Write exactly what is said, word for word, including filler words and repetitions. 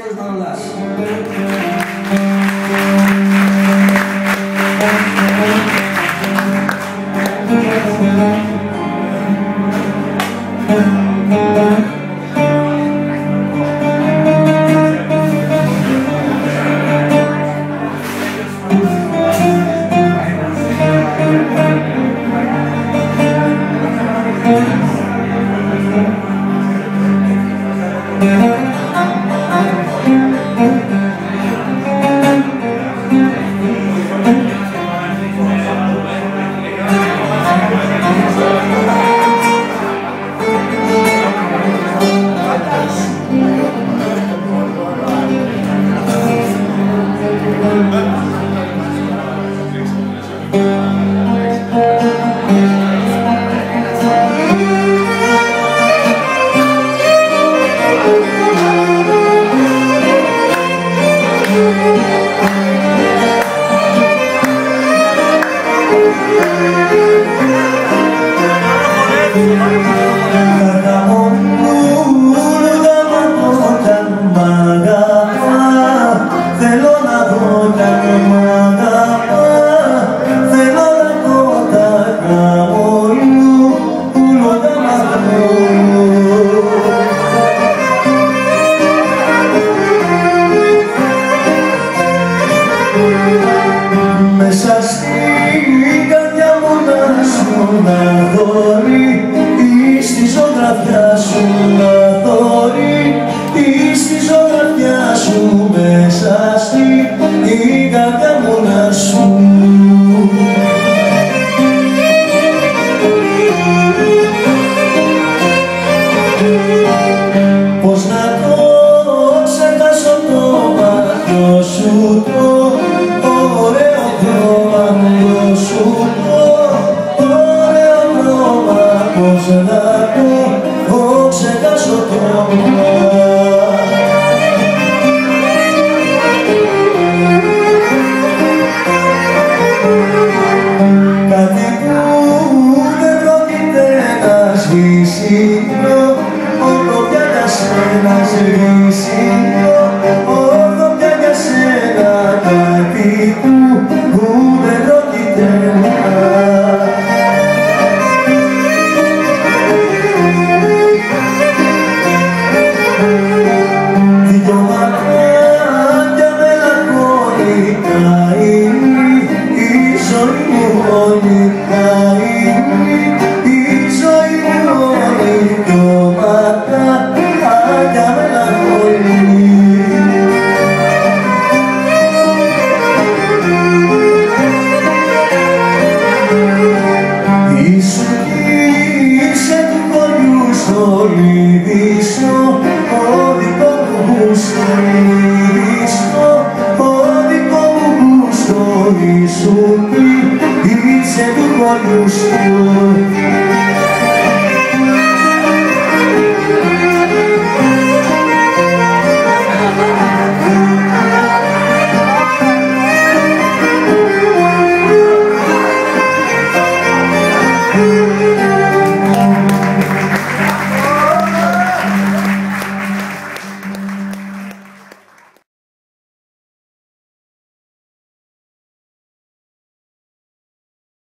Γιώργος Μανολάς. Μέσα στην καρδιά μου να σου να δωρεί ή στη ζωγραφιά σου να δωρεί ή στη ζωγραφιά σου μέσα στην καρδιά μου να σου. Πώς να το ξεχάσω το μάτιο σου το ωραίο χρώμα, το σου το ωραίο χρώμα, πώς να το ξεχάσω το κάτι που δεν πρόκειται να σβήσει, όλο πια για σένα σβήσει, όλο πια για σένα κάτι που δεν πρόκειται να. Δυο μάτια μελαγχολικά είναι η ζωή μου όλη, η ζωή μου όλη, δυο μάτια μελαγχολικά. Είσαι του χωριού στο λιδίσιο, ο δικό μου γούστο λιδίσιο, ο δικό μου γούστο ήσουν, είσαι του χωριού στο